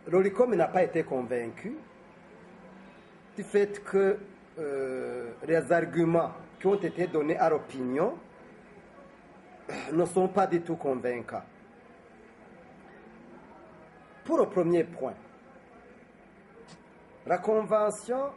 l'ORICOM n'a pas été convaincu du fait que les arguments qui ont été donnés à l'opinion ne sont pas du tout convaincants. Pour le premier point, la convention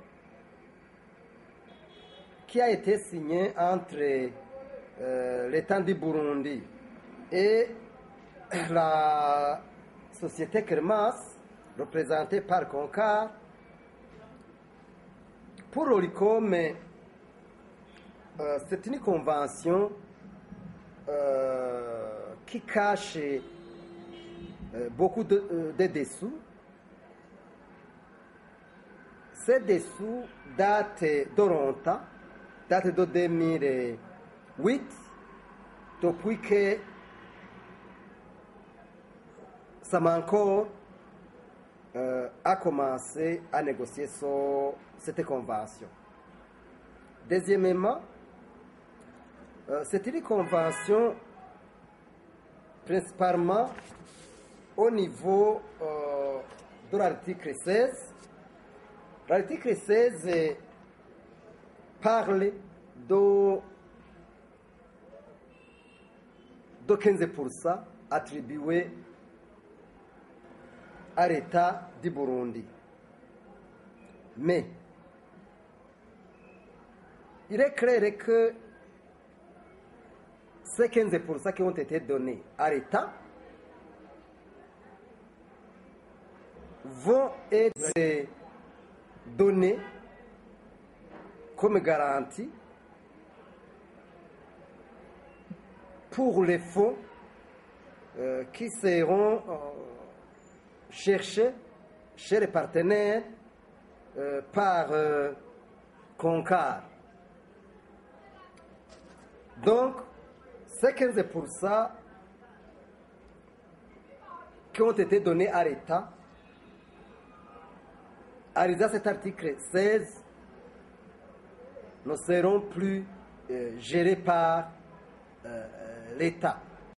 qui a été signée entre l'État du Burundi et la société Kermas, représentée par Concar, pour l'ORICOM, c'est une convention qui cache beaucoup de dessous. Ces dessous datent d'Oronta, datent de 2008, depuis que Samankor a commencé à négocier sur cette convention. Deuxièmement, c'est une convention principalement au niveau de l'article 16. L'article 16 parle de 15% attribués à l'État du Burundi. Mais il est clair que ces 15% qui ont été donnés à l'État vont être donnés comme garantie pour les fonds qui seront cherchés chez les partenaires par Concar. Donc, ces 15% qui ont été donnés à l'État, à cet article 16, ne seront plus gérés par l'État.